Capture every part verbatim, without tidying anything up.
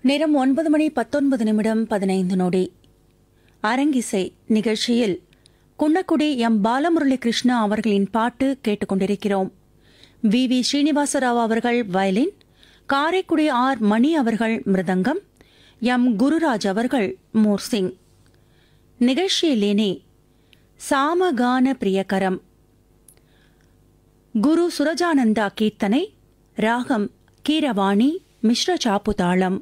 நேரம் ஒன்பது மணி பத்தொன்பது நிமிடம் பதினைந்து நொடி. அரங்கிசை நிகழ்ச்சியில் குன்னக்குடி எம் பாலமுரளி கிருஷ்ணா அவர்களின் பாட்டு கேட்டுக்கொண்டிருக்கிறோம். வி வி ஸ்ரீனிவாசராவ் அவர்கள் வயலின், காரைக்குடி ஆர் மணி அவர்கள் மிருதங்கம், எம் குருராஜ் அவர்கள் மோர்சிங். நிகழ்ச்சியிலேனே சாமகான பிரியகரம், குரு சுரஜானந்தா கீர்த்தனை, ராகம் கீரவாணி, மிஸ்ர சாப்புதாளம்.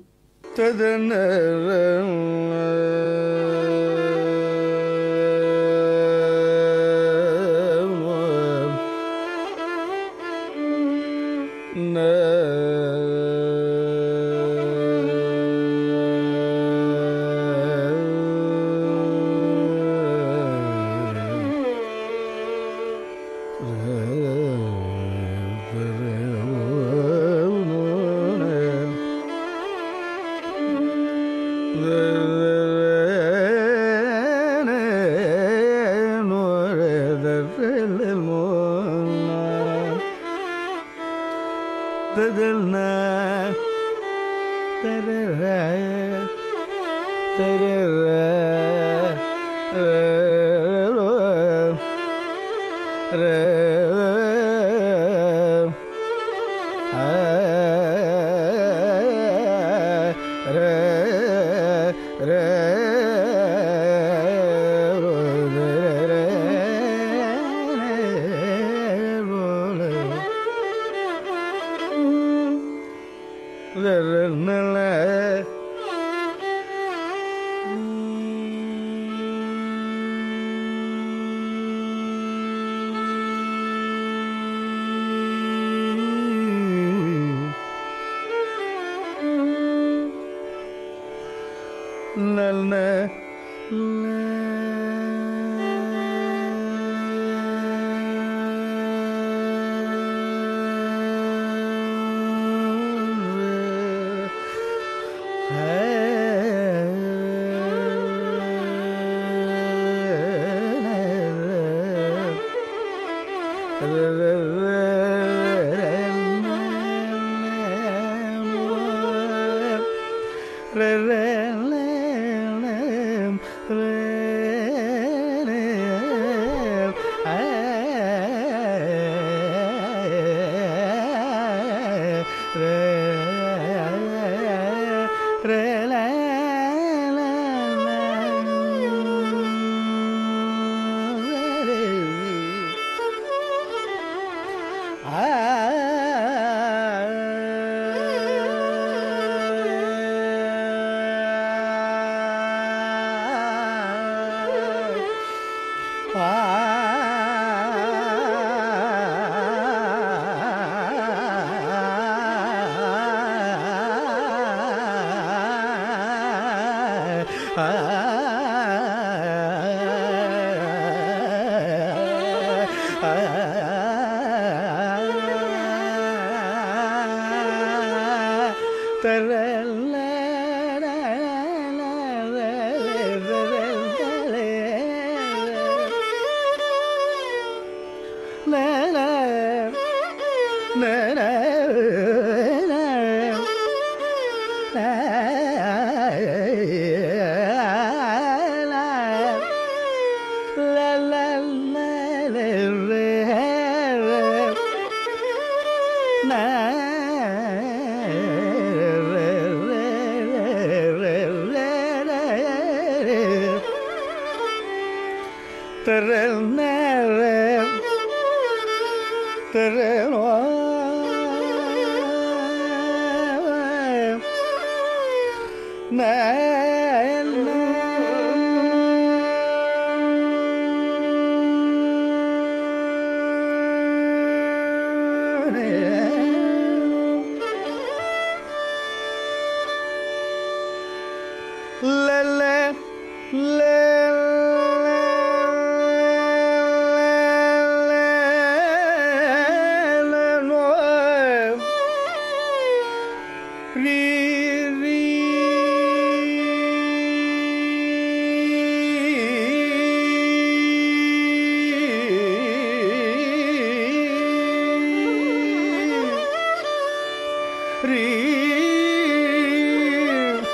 Re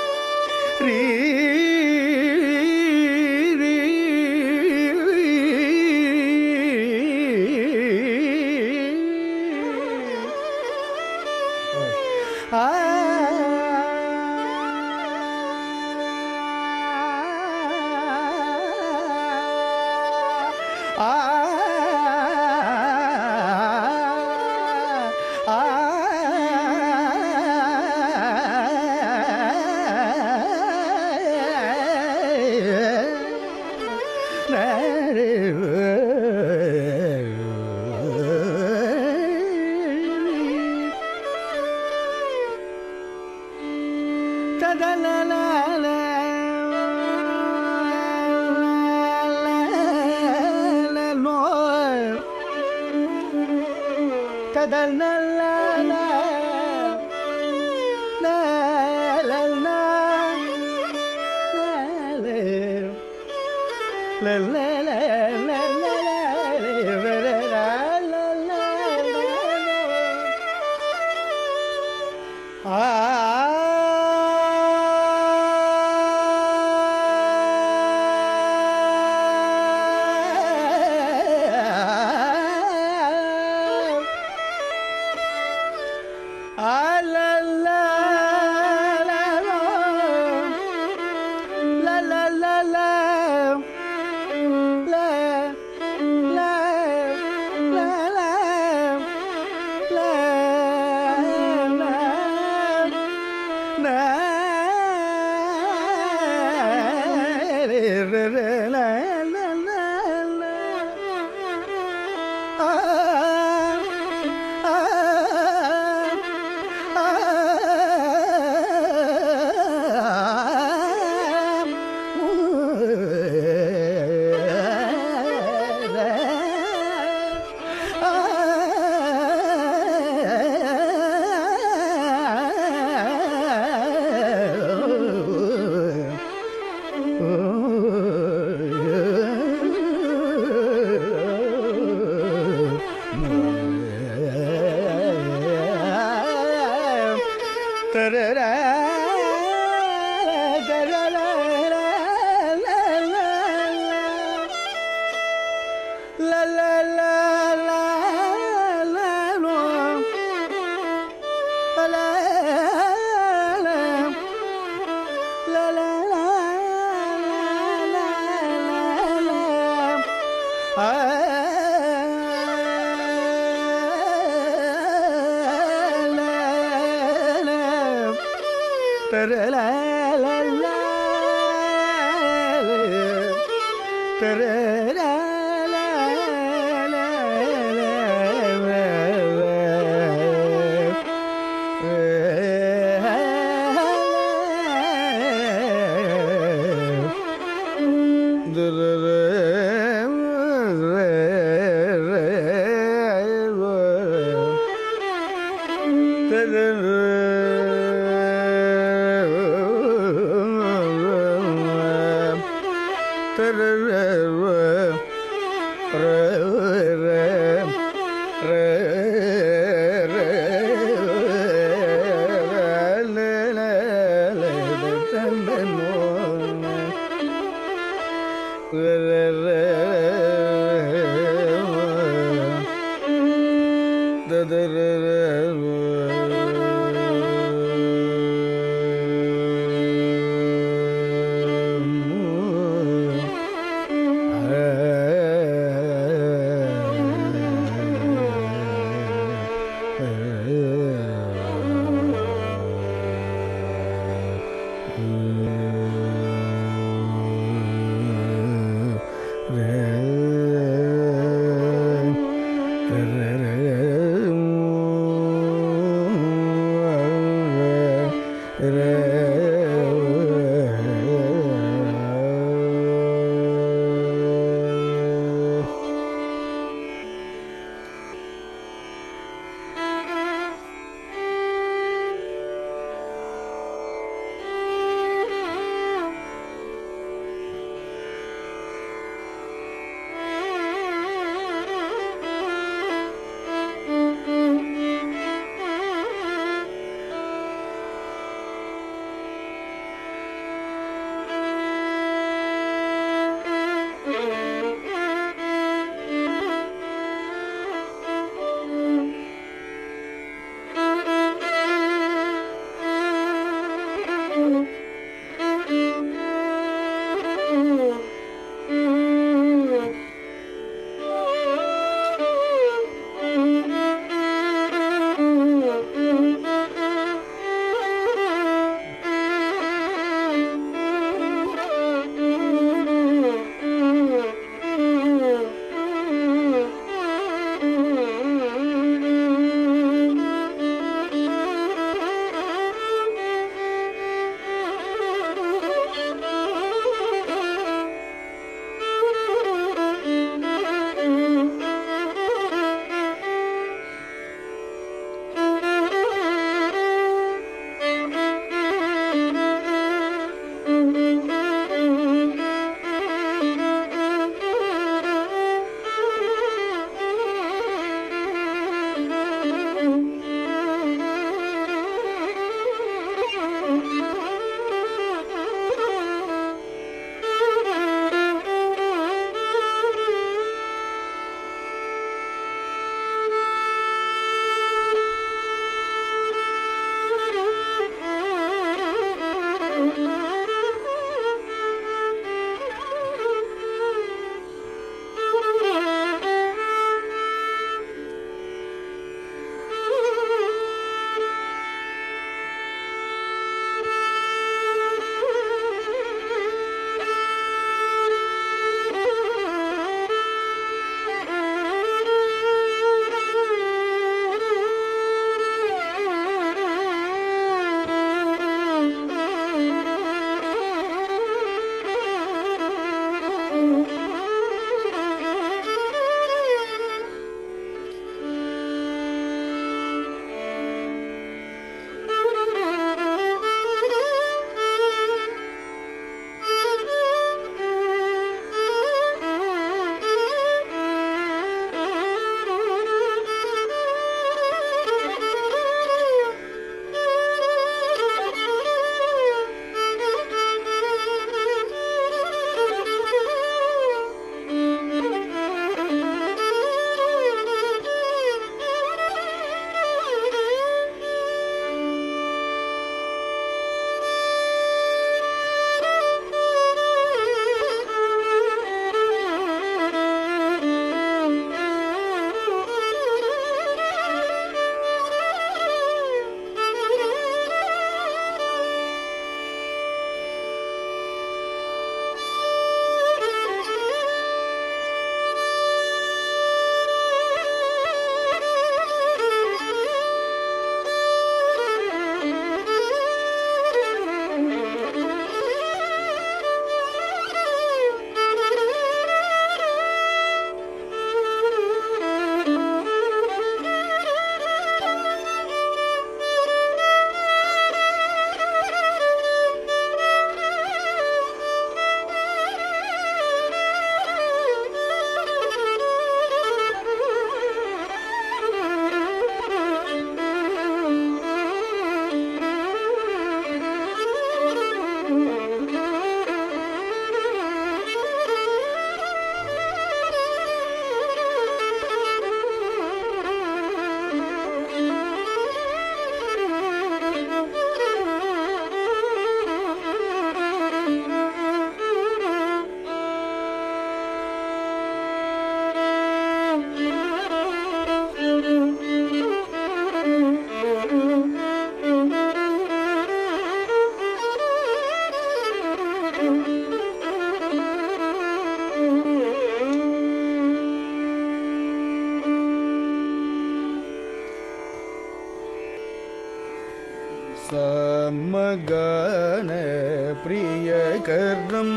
பிரியகரம்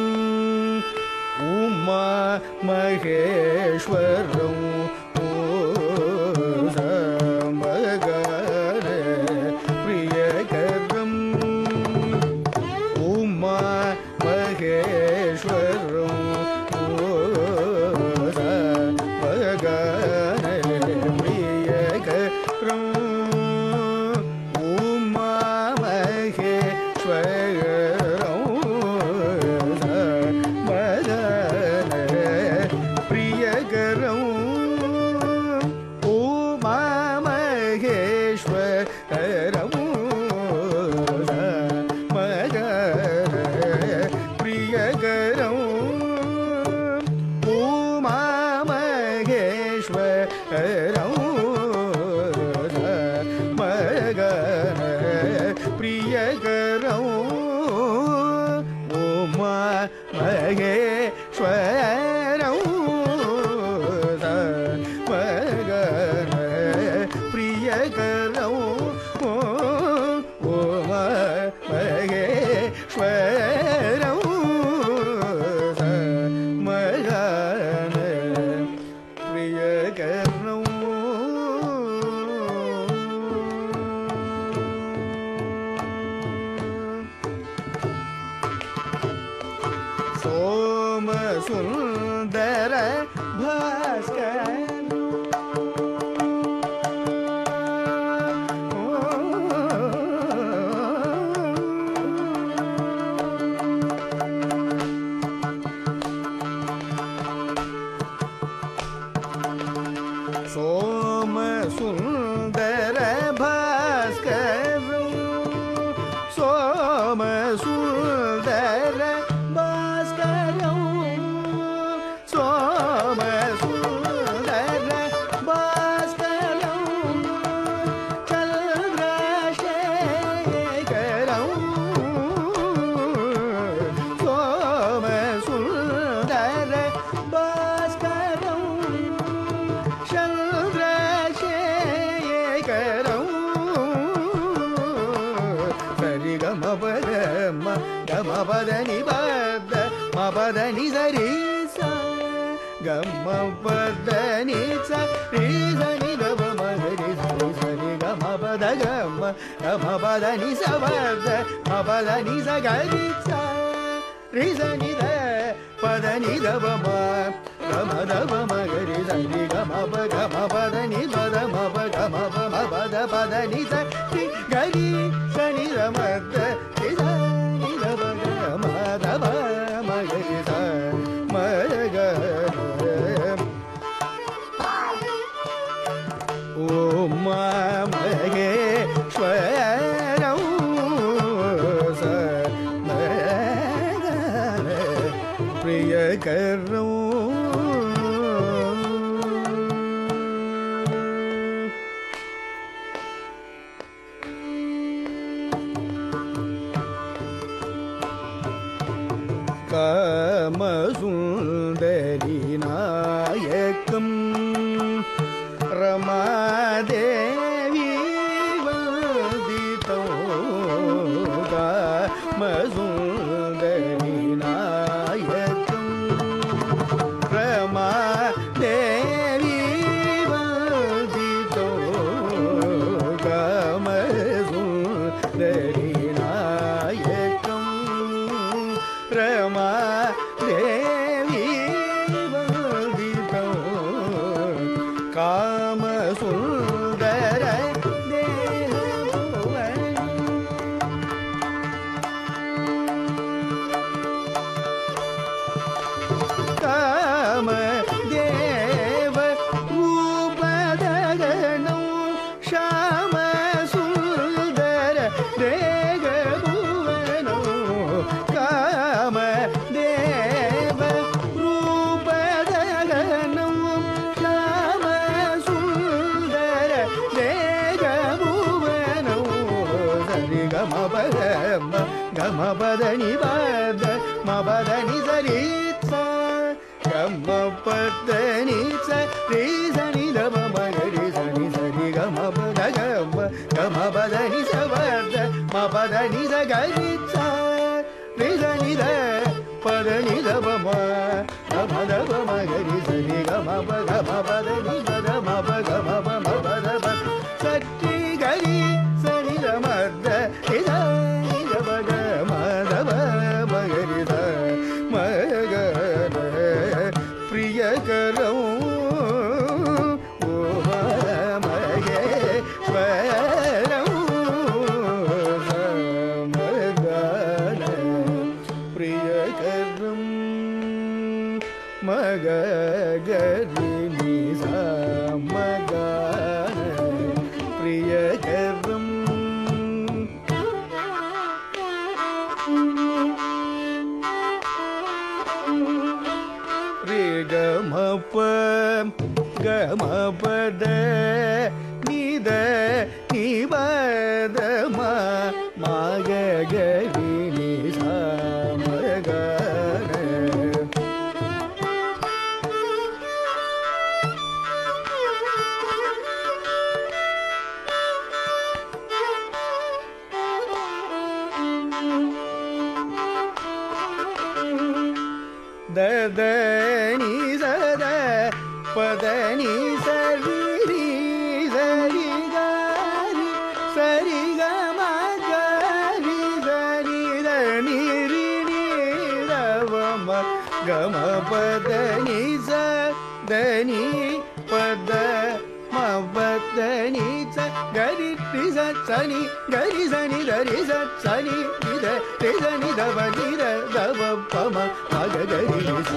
உமா மகேஸ்வரம் சமகர பிரியகரம் உமா மகேஸ்வரம் சமகர பிரியகரம் உமா மகேஸ்வரம் பிரியகரம் உமா மகேஸ்வரம் மகர பிரியகரம் உமா மகேஸ்வரம் மகர பிரியகரம் உமா மகேஸ்வரம் மகர பிரியகரம் உமா மகேஸ்வரம் மகர பிரியகரம் சோம சுந்தர பாஸ்கர சோம சுந்தர பாஸ்கரம் சோம சுந்தர பாஸ்கரம் சோம சுந்தர பாஸ்கரம் சந்திரசேகரம் சோம சுந்தர பாஸ்கரம் சந்திரசேகரம் சரி கம பத கம பத நிபத மபத நிசரி கம பத நிசரி சனி கம மகரி சரி கம பத கம கம பத நிசபத மபத நிசகரி ரி சனி த பத நிதபம கம தப மகரி சரி கம ப கம பத நிபத மப கம ப மபத பத நிச ரி கரி சனி ரமத ரி சனி தப கம தப மகரி ச மக உமா மகேஸ்வரம் ச மக பிரியகரம் காமசுந்தரி நாயக்கம் ரமாதேவி வந்திதோ காமசுந்தரி நாயக்கம் ரமாதேவி வந்திதோ காமசுந்தரி நாயக்கம் ரமா தேவி வந்திதோ காம சுந்தர காம தேவ ரூபதகணம் ஷாம சுந்தர தேக புவனம் காம தேவ ரூபதகணம் ஷாம சுந்தர தேக புவனம் சரி கம பத கம பத நிபத மபத நிசரி கம பத நிச ரி சனி தப மகரி சனி சரி கம பத கம கம பத நிச பத மப பத நித கரி ச நித நித பத நித பம கம தப மகரி சரி கம ப கம பத நி பத ம ப கம ப ம பத ப சரி கரி சரி த மத நித நித பக ம தப மகரி த மக பிரியகரம் கமபத நித நிபத ம மகரி நிச மக தத நி சத பத நி சரி ரி சரி கரி சரி க ம கரி சரி த நி ரி நி த வ ம க ம பத நி ச த நி பத ம பத நி ச கரி ரி ச ச நி கரி ச நி த ரி ச ச நி நி த ரி ச நி த ப நி த த ப ப ம ம க கரி ரி ச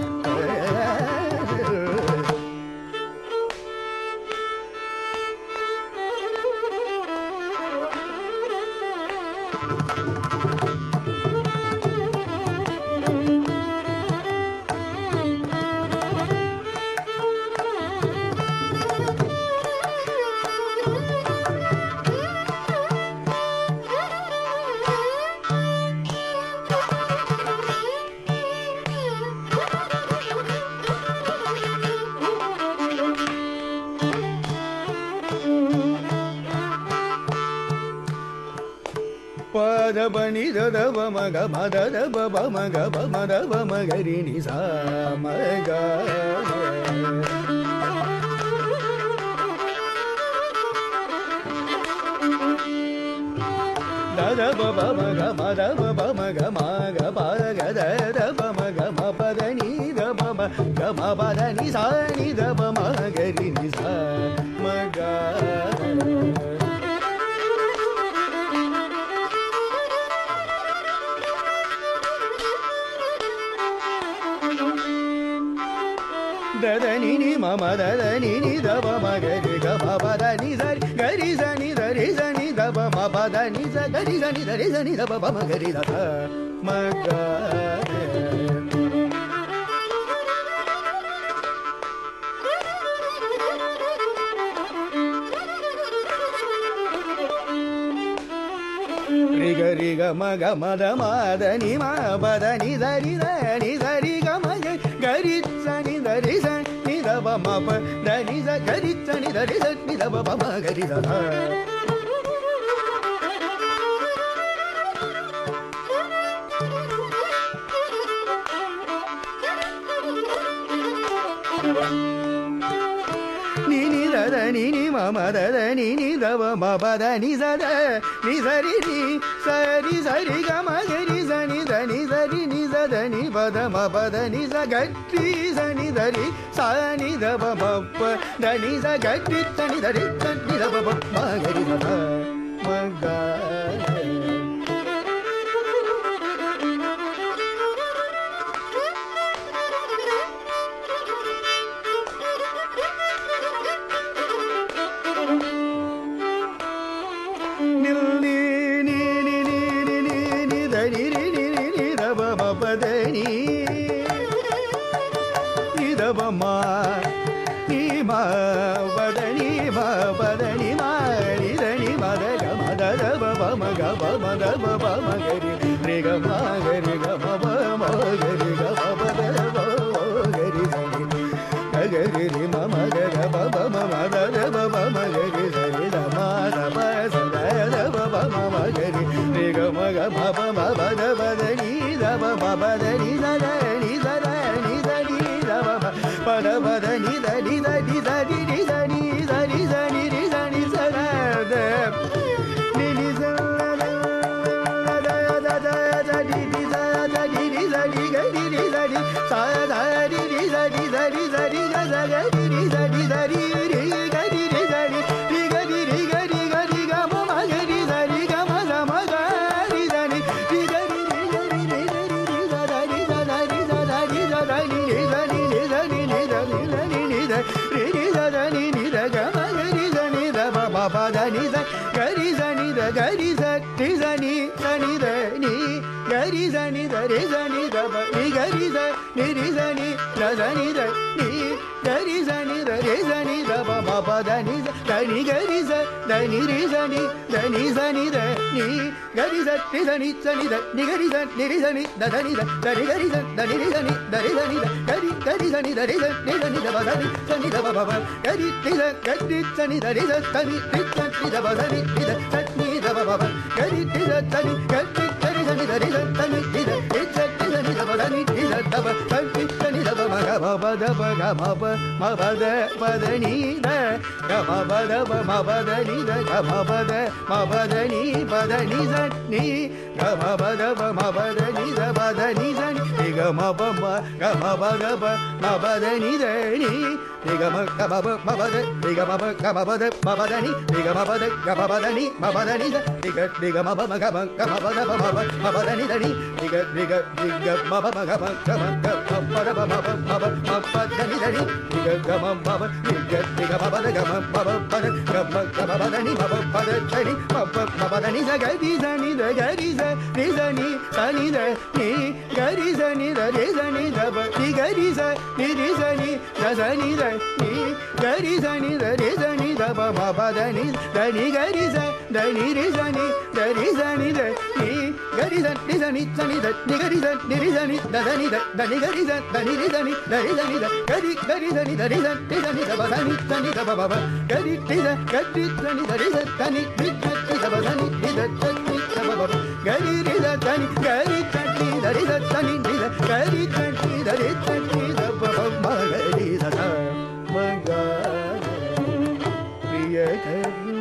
பத பனி தத பம க மத த ப பம க பம த பம கரி நி ச ம க தத ப பம க மத ப பம க ம க ப க த த பம க ம பத நி த பம க ம பத நி ச நி த பம கரி நி ச ம க தத நி நி ம ம தத நி நி த ப ம கரி க ம பத நி ச கரி ச நி த ரி ச நி த ப ம பத நி ச கரி ச நி த ரி ச நி த ப ப ம கரி த ம க ரி க ரி க ம க ம த ம த நி ம பத நி த ரி த நி த ரி க ம கரி ச நி த ரி ச நி த ப ம ப த நி ச கரி ச நி த ரி ச நி த ப ப ம கரி த ni ni da da ni ni ma ma da da ni ni da ba ma ba da ni sa da ni sa ri ni sa ri sa ri ga ma ga ri sa ni da ni sa ri ni sa da ni ba da ma ba da ni sa ga ri sa ni da ri sa ni da ba ma pa da ni sa ga ri sa ni da ri sa ni da ba ba ma ga ri da ma ga ma ni ma ba da ni ma ba da ni ma ni da ni ma da ga ma da da ba ba ma ga ba ma da ba ba ma ga ri re ga ma ga ri ga ma ba ma ga ri ga ma ba da ba ga ri sa ni ga ga ri ri ma ma ga ga ba ba ma ma da da ba ba ma ga ri sa ni da ma da ba sa da da ba ba ma ma ga ri பபத பத நீ தப பபத நீ தர நீ தர நீ தரி தப பத பத நீ தரி தரி தரி நீ தரி தரி தரி நீ தரி சரத நீ நீ சரத த த த தி தி த த தி தி த தி க தி தி த தி ச த தி தி த தி த தி த தி க த க தி தி த தி த தி ரி க தி ரி த தி ரி க தி ரி க ரி க ரி க ம ம க ரி த ரி க ம த ம க ரி த ரி ரி க ரி ரி க ரி ரி ரி ரி த த ரி த த ரி த த ரி த த ரி ரி த ரி ரி த ரி ரி த ரி த ரி ரி த ரி ரி த த ரி ரி த க ம க ரி த ni த ப ப ப த ni த க ரி த ni த க ரி த ரி த ni த ni த ni க ரி த ni த ரி த ni த ப ரி க ரி த ni ரி த ni த த ni த ni க ரி த ni த ரி த ni த ப ப ப த ni த த ni க ரி த த ni ரி த ni த ni த ni த ni க ரி த ரி த ni த ni த ni க ரி த ni ரி த ni த த ni த த ரி க ரி த த ni ரி த ni த ரி த ni த க ரி க ரி த ni த ரி த ni த ni த ப த ni த ni த ப ப ப க ரி ரி த க ரி த ni த ரி த த ni ரி த ni த ப த ni ரி த த ni த ப ப ப க ரி ரி த த ni க ரி க ரி த ni த ரி த த ni ரி த ரி த ni த ni த ப த ni ரி த த ப த ni த ni த ப ம க ப ப த ப க ம ப ம ப த ப த ni த க ம ப த ப ம ப த ni த க ம ப த ம ப த ni ப த ni த ni க ம ப த ப ம ப த ni த ப த ni த ni க ம ப ம க ம ப த ப ம ப த ni த ni ni க ம க ம ப ம ப த ni க ம ப க ம ப த ம ப த ni ni க ம ப த க ம ப த ni ம ப த ni த ni க ni க ம ப ம க ம க ம ப த ப ம ப ம ப த ni த ni ni க ni க ni க ம ப ம க ம க ம க ம ப த ப ம ப ம ப ம ப த ni த ni ni க க ம ம ப ni க ni க ம ப த க ம ம ப ப த க ம க ம ப த ni ம ப ப த த ni ம ப ம ப த ni த க ரி த ni த க ரி த ரி த ni த ni த ni க ரி த ni த ரி த ni த ப ni க ரி த ni ரி த ni த த ni த ni க ரி த ni த ரி த ni த ப ம ப த ni த ni க ரி த த ni ரி த ni த ரி த ni த ni க ரி த ரி த ni த ni த ni க ரி த ni ரி த ni த த ni த த ni க ரி த த ni ரி த ni த ரி த ni த க ரி க ரி த ni த ரி த ரி த ni த ப த ni த ni த ப ப ப க ரி ரி த க ரி த ni த ரி த த ni ரி த ni த ப த ni ரி த த ni த ப ப க ரி ரி த த ni க ரி த ni த ரி த த ni ரி த க ரி த ni த ரி த ni த ப ப ம க ரி த த ம க பிரிய கரும்